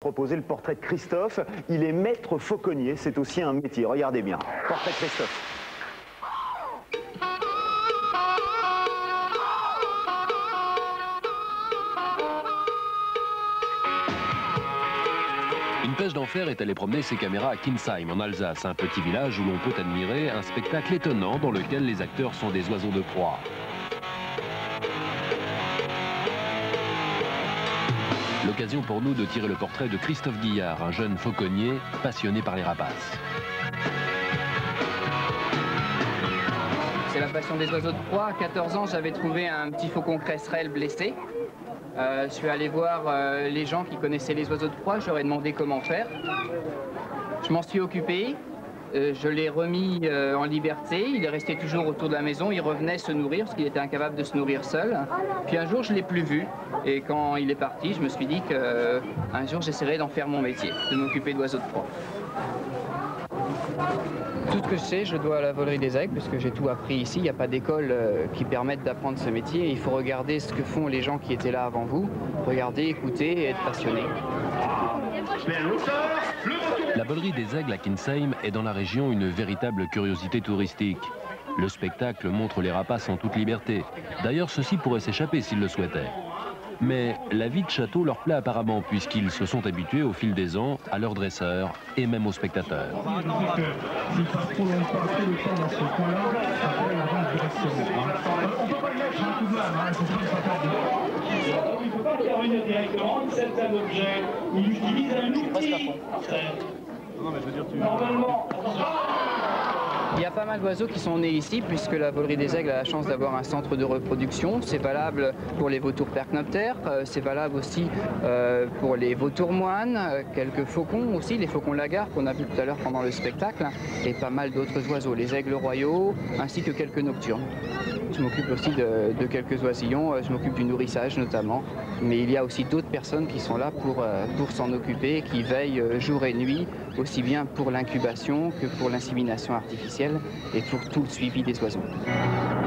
proposer le portrait de Christophe. Il est maître fauconnier, c'est aussi un métier. Regardez bien. Portrait de Christophe. Une pêche d'enfer est allée promener ses caméras à Kinsheim, en Alsace, un petit village où l'on peut admirer un spectacle étonnant dans lequel les acteurs sont des oiseaux de proie. L'occasion pour nous de tirer le portrait de Christophe Guillard, un jeune fauconnier passionné par les rapaces. C'est la passion des oiseaux de proie. À 14 ans, j'avais trouvé un petit faucon cresserelle blessé. Je suis allé voir les gens qui connaissaient les oiseaux de proie, je leur ai demandé comment faire. Je m'en suis occupé, je l'ai remis en liberté, il est resté toujours autour de la maison, il revenait se nourrir parce qu'il était incapable de se nourrir seul. Puis un jour je ne l'ai plus vu et quand il est parti, je me suis dit qu'un jour j'essaierais d'en faire mon métier, de m'occuper d'oiseaux de proie. Tout ce que je sais, je dois à la volerie des aigles, puisque j'ai tout appris ici. Il n'y a pas d'école qui permette d'apprendre ce métier. Il faut regarder ce que font les gens qui étaient là avant vous, regarder, écouter et être passionné. La volerie des aigles à Kinsheim est dans la région une véritable curiosité touristique. Le spectacle montre les rapaces en toute liberté. D'ailleurs, ceux-ci pourraient s'échapper s'ils le souhaitaient. Mais la vie de château leur plaît apparemment, puisqu'ils se sont habitués au fil des ans à leurs dresseurs et même aux spectateurs. Il y a pas mal d'oiseaux qui sont nés ici, puisque la volerie des aigles a la chance d'avoir un centre de reproduction. C'est valable pour les vautours percnoptères, c'est valable aussi pour les vautours moines, quelques faucons aussi, les faucons lagards qu'on a vu tout à l'heure pendant le spectacle, et pas mal d'autres oiseaux, les aigles royaux, ainsi que quelques nocturnes. Je m'occupe aussi de quelques oisillons, je m'occupe du nourrissage notamment, mais il y a aussi d'autres personnes qui sont là pour s'en occuper, qui veillent jour et nuit, aussi bien pour l'incubation que pour l'insémination artificielle et pour tout le suivi des oiseaux.